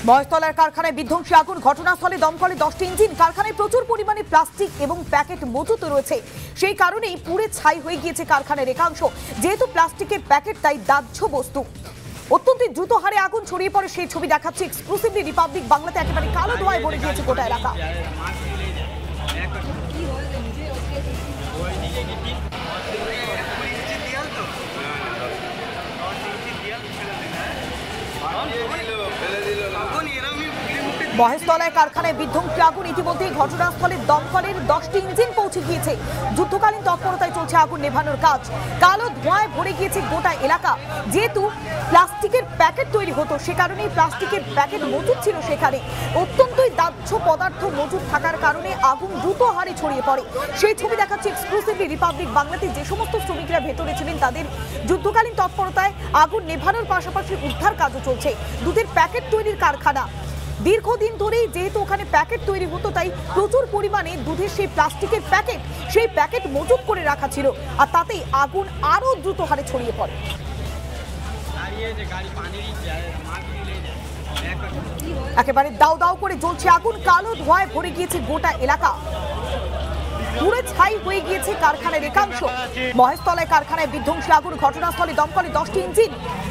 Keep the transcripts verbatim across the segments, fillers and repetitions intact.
মহেশতলার কারখানায় বিধ্বংসী আগুন, ঘটনাস্থলে দমকলে দশটি ইঞ্জিন। কারখানায় প্রচুর পরিমাণে প্লাস্টিক এবং প্যাকেট মজুত রয়েছে, সেই কারণেই পুড়ে ছাই হয়ে গিয়েছে কারখানার একাংশ। যেহেতু প্লাস্টিকের প্যাকেট, তাই দাহ্য বস্তু। অত্যন্ত দ্রুত হারে আগুন ছড়িয়ে পড়ে, সেই ছবি দেখাচ্ছে এক্সক্লুসিভলি রিপাবলিক বাংলাতে। একেবারে কালো ধোঁয়ায় ভরে গিয়েছে গোটা এলাকা। মহেশতলায় কারখানায় বিধ্বংসী আগুন। ইতিমধ্যেই ঘটনাস্থলে দমকলের দশটি ইঞ্জিন পৌঁছে গিয়েছে। যুদ্ধকালীন তৎপরতায় চলছে আগুন নেভানোর কাজ। কালো ধোঁয়ায় ভরে গিয়েছে গোটা এলাকা। যেহেতু প্লাস্টিকের প্যাকেট তৈরি হতো, সে কারণেই প্লাস্টিকের প্যাকেট মজুদ ছিল সেখানে। অত্যন্তই দাহ্য পদার্থ মজুদ থাকার কারণে আগুন দ্রুত হারে ছড়িয়ে পড়ে, সেই ছবি দেখাচ্ছে এক্সক্লুসিভলি রিপাবলিক বাংলাতে। যে সমস্ত শ্রমিকরা ভেতরে ছিলেন, তাদের যুদ্ধকালীন তৎপরতায় আগুন নেভানোর পাশাপাশি উদ্ধার কাজও চলছে। দুধের প্যাকেট তৈরির কারখানা, দীর্ঘদিন ধরেই যেহেতু ওখানে প্যাকেট তৈরি হতো, তাই প্রচুর পরিমাণে দুধের সেই প্লাস্টিকের প্যাকেট সেই প্যাকেট মজুত করে রাখা ছিল, আর তাতেই আগুন আরো দ্রুত হারে ছড়িয়ে পড়ে। একেবারে দাও দাও করে জ্বলছে আগুন, কালো ধোঁয়ায় ভরে গিয়েছে গোটা এলাকা। পুড়ে ছাই হয়ে গিয়েছে কারখানার একাংশ। মহেশতলায় কারখানায় বিধ্বংসী আগুন, ঘটনাস্থলে দমকলে দশটি ইঞ্জিন।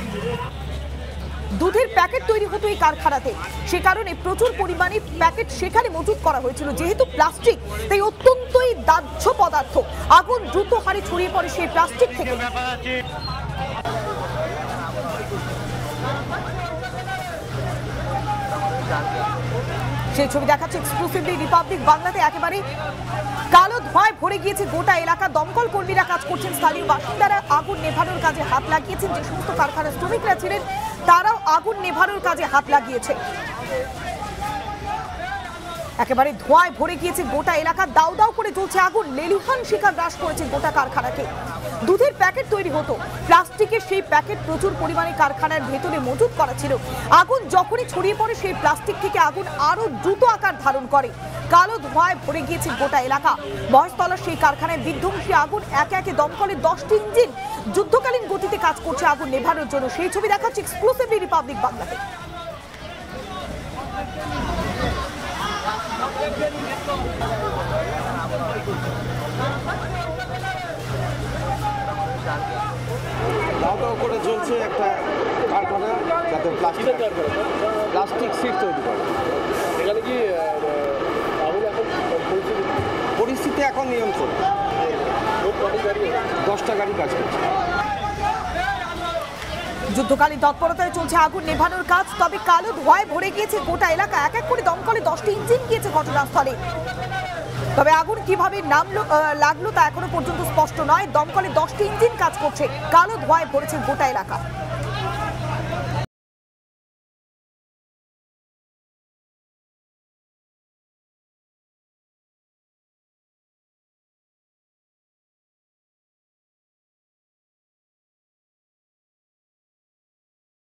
দুধের প্যাকেট তৈরি হতো এই কারখানাতে, সে কারণে প্রচুর পরিমাণে প্যাকেট সেখানে মজুত করা হয়েছিল। যেহেতু প্লাস্টিক, তাই অত্যন্তই দাহ্য পদার্থ। আগুন দ্রুত হারে ছড়িয়ে পড়ে সেই প্লাস্টিক থেকে। সেই ছবি দেখাচ্ছে এক্সক্লুসিভলি রিপাবলিক বাংলাতে। একেবারে কালো ধোঁয়ায় ভরে গিয়েছে গোটা এলাকা। দমকল কর্মীরা কাজ করছেন, স্থানীয় বাসিন্দারা আগুন নেভানোর কাজে হাত লাগিয়েছেন। যে সমস্ত কারখানার শ্রমিকরা ছিলেন, তারাও আগুন নেভানোর কাজে হাত লাগিয়েছে। একেবারে ধোঁয়ায় ভরে গিয়েছে গোটা এলাকা। দাউ দাউ করে জ্বলছে আগুন, লেলিহান শিখা গ্রাস করেছে গোটা কারখানাকে। দুধের প্যাকেট তৈরি হতো, প্লাস্টিকের সেই প্যাকেট প্রচুর পরিমাণে কারখানার ভেতরে মজুত করা ছিল। আগুন যখনই ছড়িয়ে পড়ে, সেই প্লাস্টিক থেকে আগুন আরো দ্রুত আকার ধারণ করে। কালো ধোঁয়ায় ভরে গিয়েছে গোটা এলাকা। মহেশতলার সেই কারখানায় বিধ্বংসী আগুন, একে একে দমকলের দশটি ইঞ্জিন যুদ্ধকালীন গতিতে কাজ করছে আগুন নেভানোর জন্য। সেই ছবি দেখাচ্ছে এক্সক্লুসিভলি রিপাবলিক বাংলাতে। দাও দাও করে জ্বলছে একটা কারখানা, যাতে প্লাস্টিক প্লাস্টিক সিট তৈরি করে। এখানে কি পরিস্থিতি এখন নিয়ন্ত্রণ। দশটা গাড়ি কাজ করছে। যুদ্ধকালীন তৎপরতায় চলছে আগুন নেভানোর কাজ। তবে কালো ধোঁয়ায় ভরে গিয়েছে গোটা এলাকা। এক এক করে দমকলে দশটি ইঞ্জিন গিয়েছে ঘটনাস্থলে। তবে আগুন কিভাবে নামলো লাগলো তা এখনো পর্যন্ত স্পষ্ট নয়। দমকলে দশটি ইঞ্জিন কাজ করছে, কালো ধোঁয়ায় ভরেছে গোটা এলাকা।